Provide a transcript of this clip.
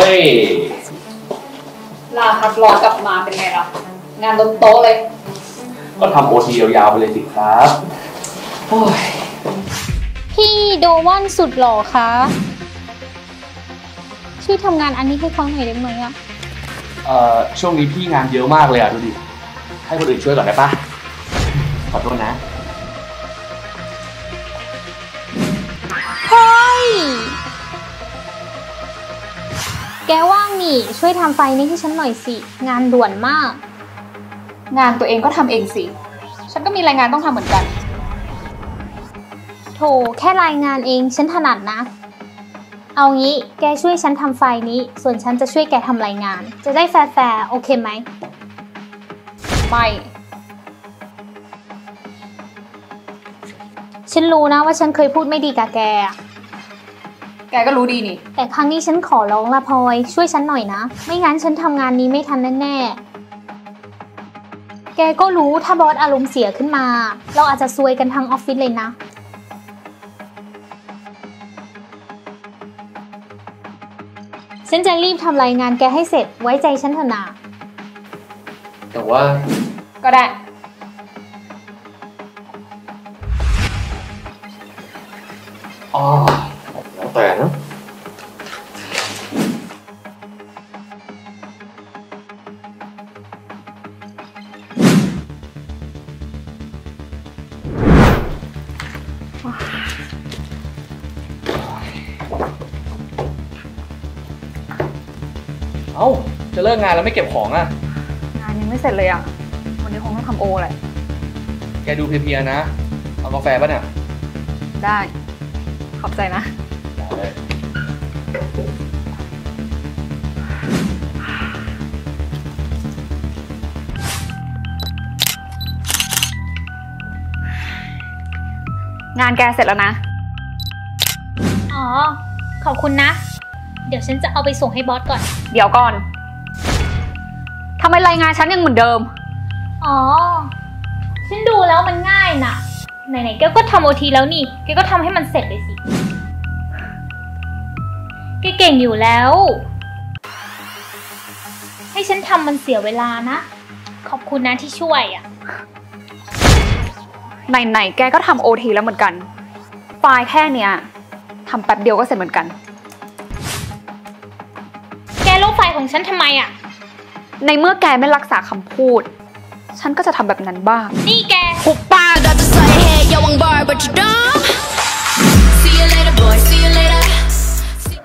ยลาพักร้อนกลับมาเป็นไงล่ะงานล้นโต๊ะเลยก็ทำโอทียาวๆไปเลยสิครับโอ้ยพี่โดวอนสุดหล่อคะช่วยทำงานอันนี้ให้เขาหน่อยได้ไหมอะช่วงนี้พี่งานเยอะมากเลยอ่ะดูดิให้คนอื่นช่วยก่อนได้ปะขอโทษนะเฮ้ยแกว่างนี่ช่วยทำไฟนี้ให้ฉันหน่อยสิงานด่วนมากงานตัวเองก็ทำเองสิฉันก็มีรายงานต้องทำเหมือนกันโถแค่รายงานเองฉันถนัดนะเอางี้แกช่วยฉันทำไฟนี้ส่วนฉันจะช่วยแกทำรายงานจะได้แฟร์ๆโอเคไหมไม่ฉันรู้นะว่าฉันเคยพูดไม่ดีกับแกก็รู้ดีนี่แต่ครั้งนี้ฉันขอร้องละพลอยช่วยฉันหน่อยนะไม่งั้นฉันทำงานนี้ไม่ทันแน่ๆแกก็รู้ถ้าบอสอารมณ์เสียขึ้นมาเราอาจจะซวยกันทั้งออฟฟิศเลยนะฉันจะรีบทำรายงานแกให้เสร็จไว้ใจฉันเถอะนะแต่ว่าก็ได้อ๋อแล้วแต่นะเอ้าจะเลิกงานแล้วไม่เก็บของอ่ะงานยังไม่เสร็จเลยอ่ะวันนี้คงต้องทำโอแหละแกดูเพลียๆนะเอากาแฟป่ะเนี่ยได้ขอบใจนะงานแกเสร็จแล้วนะอ๋อขอบคุณนะเดี๋ยวฉันจะเอาไปส่งให้บอสก่อนเดี๋ยวก่อนทำไมรายงานฉันยังเหมือนเดิมอ๋อฉันดูแล้วมันง่ายน่ะไหนๆแกก็ทำโอทีแล้วนี่แกก็ทำให้มันเสร็จเลยสิแกเก่งอยู่แล้วให้ฉันทำมันเสียเวลานะขอบคุณนะที่ช่วยอ่ะไหนๆแกก็ทำโอทีแล้วเหมือนกันไฟล์แค่เนี้ยทำแป๊บเดียวก็เสร็จเหมือนกันแกลบไฟล์ของฉันทำไมอ่ะในเมื่อแกไม่รักษาคำพูดฉันก็จะทำแบบนั้นบ้างนี่แกหุบปาก